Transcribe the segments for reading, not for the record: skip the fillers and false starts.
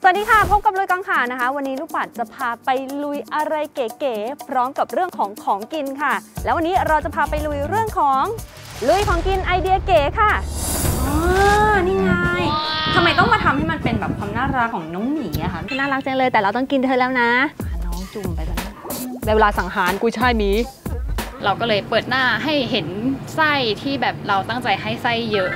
สวัสดีค่ะพบกับลุยกองข่าวนะคะวันนี้ลูกปัดจะพาไปลุยอะไรเก๋ๆพร้อมกับเรื่องของกินค่ะแล้ววันนี้เราจะพาไปลุยเรื่องของลุยของกินไอเดียเก๋ค่ะนี่ไงทำไมต้องมาทำให้มันเป็นแบบความน่ารักของน้องหมีอะคะน่ารักจังเลยแต่เราต้องกินเธอแล้วนะน้องจุ่มไปแล้วนะได้เวลาสังหารกุยช่ายหมีเราก็เลยเปิดหน้าให้เห็นไส้ที่แบบเราตั้งใจให้ไส้เยอะ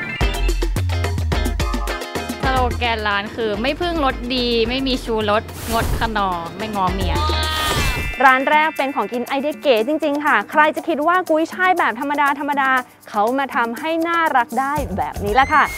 สโลแกนร้านคือไม่พึ่งรสดีไม่มีชูรสงดขนอไม่งอเมียร้านแรกเป็นของกินไอเดียเก๋จริงๆค่ะใครจะคิดว่ากุ้ยช่ายแบบธรรมดาเขามาทำให้น่ารักได้แบบนี้แหละค่ะ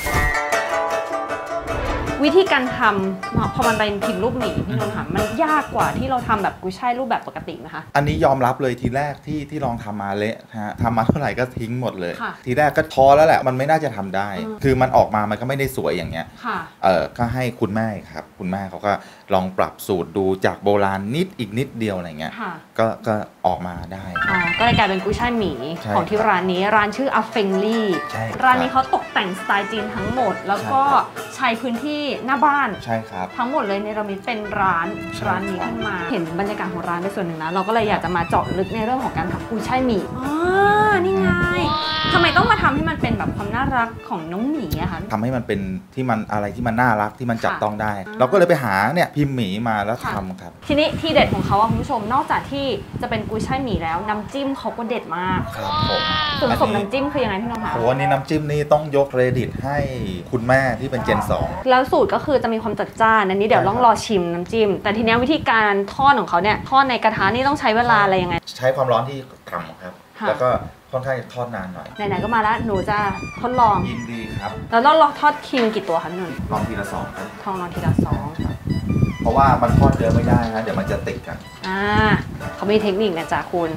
วิธีการทำพอมันเป็นพิมพ์รูปหมีพี่นนท์ค่ะมันยากกว่าที่เราทำแบบกุ้ยช่ายรูปแบบปกติไหมคะอันนี้ยอมรับเลยทีแรกที่ลองทำมาเละฮะทำมาเท่าไหร่ก็ทิ้งหมดเลยทีแรกก็ท้อแล้วแหละมันไม่น่าจะทำได้คือมันออกมามันก็ไม่ได้สวยอย่างเงี้ยก็ให้คุณแม่ครับคุณแม่เขาก็ลองปรับสูตรดูจากโบราณอีกนิดเดียวอะไรเงี้ยก็ออกมาได้ก็เลยกลายเป็นกุ้ยช่ายหมีของที่ร้านนี้ร้านชื่ออัฟเฟงลี่ร้านนี้เขาตกแต่งสไตล์จีนทั้งหมดแล้วก็ใช้พื้นที่หน้าบ้านใช่ครับทั้งหมดเลยในเรามีเป็นร้านนี้ขึ้นมาเห็นบรรยากาศของร้านเป็นส่วนหนึ่งนะเราก็เลยอยากจะมาเจาะลึกในเรื่องของการทำกุ้ยช่ายหมี่นี่ไงทำไมต้องมาทำให้มันเป็นแบบความน่ารักของน้องหมีอะคะทำให้มันเป็นที่มันอะไรที่มันน่ารักที่มันจับต้องได้เราก็เลยไปหาเนี่ยพิมพ์หมีมาแล้วทำครับทีนี้ที่เด็ดของเขาคุณผู้ชมนอกจากที่จะเป็นกุ้ยช่ายหมี่แล้วน้ำจิ้มเขาก็เด็ดมากครับผมส่วนผสมน้ำจิ้มคือยังไงพี่น้องคะโอ้อันนี้น้ำจิ้มนี่ต้องยกเครดิตให้คุณแม่ที่เป็นเจน2 แล้วสูตรก็คือจะมีความจัดจ้านอันนี้เดี๋ยวต้องรอชิมน้ำจิ้มแต่ทีนี้วิธีการทอดของเขาเนี่ยทอดในกระทะนี่ต้องใช้เวลาอะไรยังไงใช้ความร้อนที่ต่ำครับแล้วก็ค่อนข้างจะทอดนานหน่อยไหนๆก็มาแล้วหนูจะทดลองยินดีครับแล้วเราลองทอดคิงกี่ตัวคะหนุ่นลองทีละ2ครับลองทีละ2 เพราะว่ามันทอดเยอะไม่ได้นะเดี๋ยวมันจะติดกันเขามีเทคนิคนะจ๊ะคุณ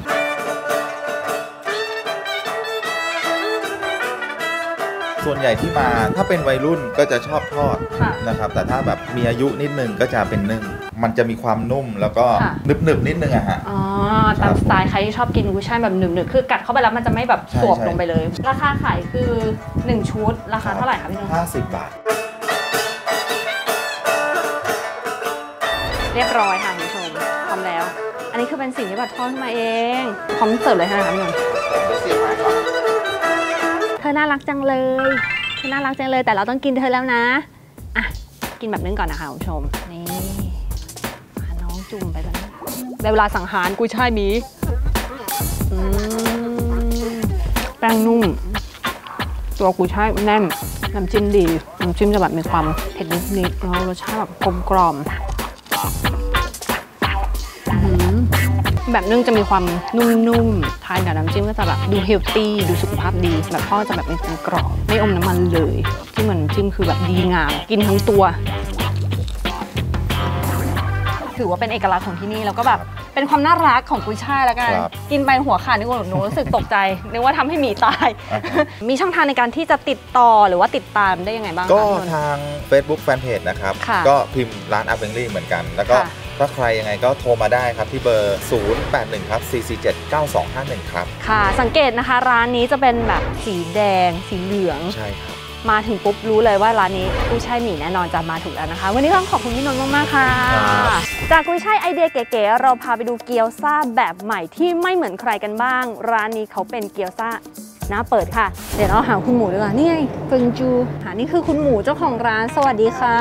ส่วนใหญ่ที่มาถ้าเป็นวัยรุ่นก็จะชอบทอดนะครับแต่ถ้าแบบมีอายุนิดนึงก็จะเป็นนึ่งมันจะมีความนุ่มแล้วก็หนึบนิดนึงอะฮะตามสไตล์ใครที่ชอบกินกุ้ยช่ายแบบหนึบคือกัดเข้าไปแล้วมันจะไม่แบบสวบลงไปเลยราคาขายคือ1ชุดราคาเท่าไหร่คะพี่น้อง 50 บาทเรียบร้อยค่ะคุณผู้ชมพร้อมแล้วอันนี้คือเป็นสิ่งที่บัดทอดมาเองพร้อมเสิร์ฟเลยใช่ไหมคะพี่นนท์เธอน่ารักจังเลยแต่เราต้องกินเธอแล้วนะกินแบบนึงก่อนนะคะคุณผู้ชมนี่น้องจุ่มไปแล้วนะได้เวลาสังหารกุ้ยช่ายหมีแป้งนุ่มตัวกุ้ยช่ายแน่นน้ำจิ้มดีน้ำจิ้มจะแบบมีความเผ็ดนิดๆแล้วรสชาติแบบกลมแบบนึ่งจะมีความนุ่มๆทานกับน้ำจิ้มก็จะแบบดูเฮลตี้ดูสุขภาพดีแบบทอดจะแบบมีความกรอบไม่อมน้ำมันเลยที่มันจิ้มคือแบบดีงามกินทั้งตัวถือว่าเป็นเอกลักษณ์ของที่นี่แล้วก็แบบเป็นความน่ารักของกุ้ยช่ายแล้วกันกินไปหัวขาดนี่หนูรู้สึกตกใจนึกว่าทำให้หมีตายมีช่องทางในการที่จะติดต่อหรือว่าติดตามได้ยังไงบ้างก็ทาง Facebook Fanpage นะครับก็พิมพ์ร้านอัฟเฟงลี่เหมือนกันแล้วก็ถ้าใครยังไงก็โทรมาได้ครับที่เบอร์081ครับ447 9251ครับค่ะสังเกตนะคะร้านนี้จะเป็นแบบสีแดงสีเหลืองใช่ครับมาถึงปุ๊บรู้เลยว่าร้านนี้กุ้ยช่ายหมี่แน่นอนจะมาถูกแล้วนะคะวันนี้ต้องขอบคุณพี่นนท์มากๆค่ะจากกุ้ยช่ายไอเดียเก๋ๆเราพาไปดูเกี๊ยวซ่าแบบใหม่ที่ไม่เหมือนใครกันบ้างร้านนี้เขาเป็นเกี๊ยวซ่าหน้าเปิดค่ะเดี๋ยวเราหาคุณหมูดีกว่านี่ไงเฟิงจูนี่คือคุณหมูเจ้าของร้านสวัสดีค่ะ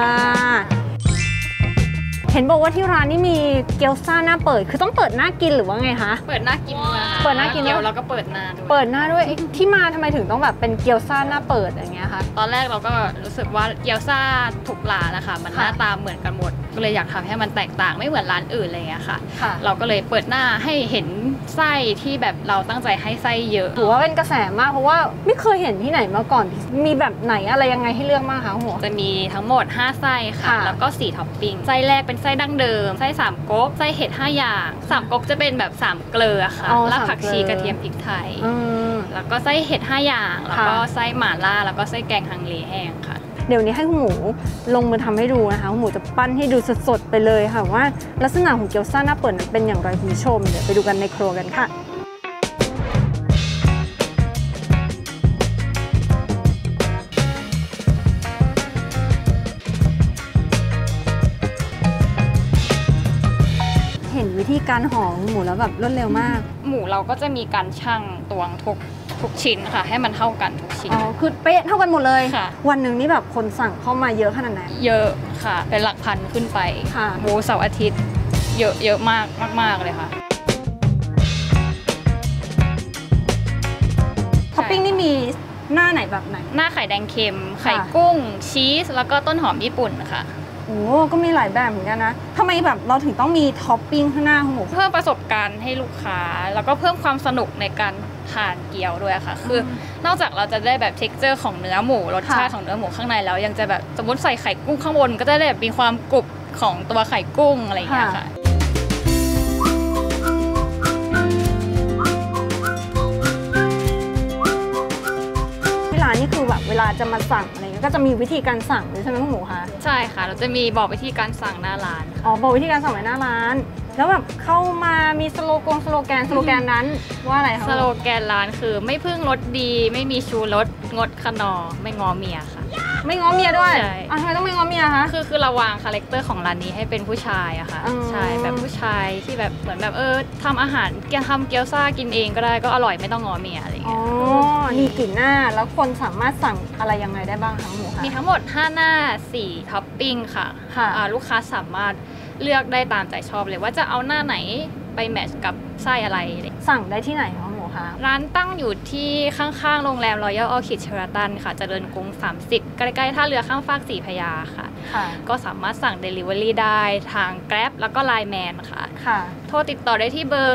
เห็นบอกว่าที่ร้านนี่มีเกี๊ยวซ่าหน้าเปิดคือต้องเปิดหน้ากินหรือว่าไงคะเปิดหน้ากินเลยค่ะเปิดหน้ากินแล้วก็เปิดหน้าด้วยที่มาทำไมถึงต้องแบบเป็นเกี๊ยวซ่าหน้าเปิดอย่างเงี้ยคะตอนแรกเราก็รู้สึกว่าเกี๊ยวซ่าทุกร้านนะคะมันหน้าตาเหมือนกันหมดก็เลยอยากทำให้มันแตกต่างไม่เหมือนร้านอื่นอะไรเงี้ยค่ะเราก็เลยเปิดหน้าให้เห็นไส้ที่แบบเราตั้งใจให้ไส้เยอะถือว่าเป็นกระแสมากเพราะว่าไม่เคยเห็นที่ไหนมาก่อนมีแบบไหนอะไรยังไงให้เลือกมากคะหัวจะมีทั้งหมด5ไส้ค่ะแล้วก็4ท็อปปิ้งไส้แรกเป็นไส้ดั้งเดิมไส้3ก๊กไส้เห็ด5อย่าง3ก๊กจะเป็นแบบ3เกลือค่ะรากผักชีกระเทียมพริกไทยแล้วก็ไส้เห็ด5อย่างแล้วก็ไส้หม่าล่าแล้วก็ไส้แกงฮังเลแห้งค่ะเดี๋ยวนี้ให้คุณหมูลงมือทำให้ดูนะคะคุณหมูจะปั้นให้ดูสดๆไปเลยค่ะว่าลักษณะของเกี๊ยวซ่าหน้าเปิดเป็นอย่างไรคุณผู้ชมเดี๋ยวไปดูกันในครัวกันค่ะคธีการห่อหมูแล้วแบบรวดเร็วมากหมูเราก็จะมีการชั่งตวงทุกชิ้นค่ะให้มันเท่ากันทุกชิ้นคือเป๊ะเท่ากันหมดเลยค่ะวันหนึ่งนี่แบบคนสั่งเข้ามาเยอะขนาดไหนเยอะค่ะเป็นหลักพันขึ้นไปหมูเสาร์อาทิตย์เยอะมากเลยค่ะท็อปปิ้งนี่มีหน้าไหนแบบไหนหน้าไข่แดงเค็มไข่กุ้งชีสแล้วก็ต้นหอมญี่ปุ่นค่ะโอ้ก็มีหลายแบบเหมือนกันนะทำไมแบบเราถึงต้องมีท็อปปิ้งข้างหน้าของหมูเพิ่มประสบการณ์ให้ลูกค้าแล้วก็เพิ่มความสนุกในการทานเกี๊ยวด้วยค่ะคือนอกจากเราจะได้แบบเท็กเจอร์ของเนื้อหมูรสชาติของเนื้อหมูข้างในแล้วยังจะแบบสมมติใส่ไข่กุ้งข้างบนก็จะได้แบบมีความกรุบของตัวไข่กุ้งอะไรอย่างเงี้ยค่ะนี่คือแบบเวลาจะมาสั่งอะไรเงี้ยก็จะมีวิธีการสั่งใช่ไหมคุณหมูคะใช่ค่ะเราจะมีบอกวิธีการสั่งหน้าร้านบอกวิธีการสั่งไว้หน้าร้านแล้วแบบเข้ามามีสโลแกนนั้นว่าอะไรคะสโลแกนร้านคือไม่พึ่งรสดีไม่มีชูรสงดขนอไม่งอเมียค่ะไม่ง้อเมียด้วยทำไมต้องไม่ง้อเมียคะคือเราวางคาแรคเตอร์ของร้านนี้ให้เป็นผู้ชายอะค่ะใช่แบบผู้ชายที่แบบเหมือนแบบทำอาหารทำเกี๊ยวซ่ากินเองก็ได้ก็อร่อยไม่ต้องง้อเมียอะไรอย่างเงี้ยมีกี่หน้าแล้วคนสามารถสั่งอะไรยังไงได้บ้างทั้งหมดคะมีทั้งหมด5หน้า4ท็อปปิ้งค่ะลูกค้าสามารถเลือกได้ตามใจชอบเลยว่าจะเอาหน้าไหนไปแมทช์กับไส้อะไรสั่งได้ที่ไหนคะหมูคะร้านตั้งอยู่ที่ข้างๆโรงแรมรอยัลออคิดเชอราตันค่ะเจริญกรุง30ใกล้ๆท่าเรือข้ามฟาก4พญาค่ะก็สามารถสั่ง Delivery ได้ทาง Grab แล้วก็ Line Man ค่ะโทรติดต่อได้ที่เบอร์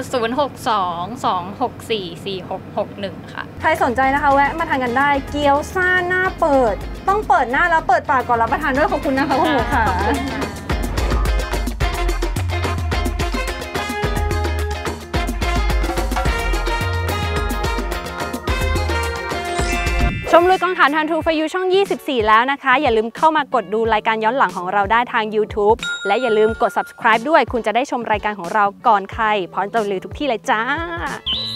062-264-4661 ค่ะใครสนใจนะคะแวะมาทานกันได้เกี๊ยวซ่าหน้าเปิดต้องเปิดหน้าแล้วเปิดปากก่อนรับประทานด้วยขอบคุณนะคะคุณหมูค่ะชมลุยกองถ่านทางทูฟยูช่อง24แล้วนะคะอย่าลืมเข้ามากดดูรายการย้อนหลังของเราได้ทาง YouTube และอย่าลืมกด subscribe ด้วยคุณจะได้ชมรายการของเราก่อนใครพร้อมจะรีวิวทุกที่เลยจ้า